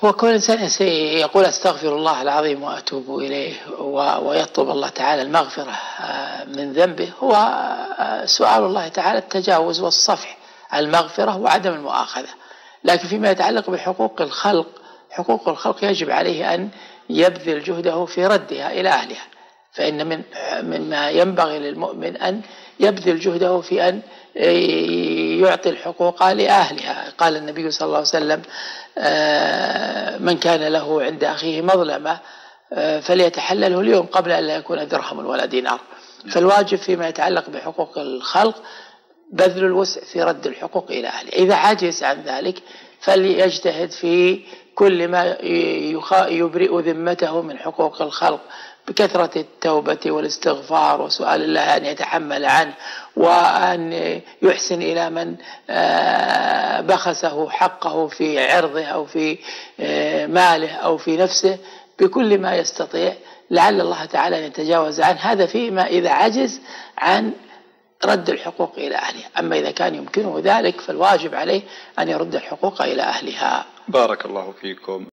هو كل إنسان يقول أستغفر الله العظيم وأتوب إليه ويطلب الله تعالى المغفرة من ذنبه، هو سؤال الله تعالى التجاوز والصفح، المغفرة وعدم المؤاخذة. لكن فيما يتعلق بحقوق الخلق، حقوق الخلق يجب عليه أن يبذل جهده في ردها إلى أهلها، فإن مما ينبغي للمؤمن أن يبذل جهده في أن يعطي الحقوق لأهلها. قال النبي صلى الله عليه وسلم: من كان له عند أخيه مظلمة فليتحلله اليوم قبل أن لا يكون درهم ولا دينار. فالواجب فيما يتعلق بحقوق الخلق بذل الوسع في رد الحقوق إلى أهله. إذا عجز عن ذلك فليجتهد في كل ما يبرئ ذمته من حقوق الخلق بكثرة التوبة والاستغفار وسؤال الله أن يتحمل عنه، وأن يحسن إلى من بخسه حقه في عرضه أو في ماله أو في نفسه بكل ما يستطيع، لعل الله تعالى أن يتجاوز عنه. هذا فيما إذا عجز عن رد الحقوق إلى أهلها. أما إذا كان يمكنه ذلك فالواجب عليه أن يرد الحقوق إلى أهلها. بارك الله فيكم.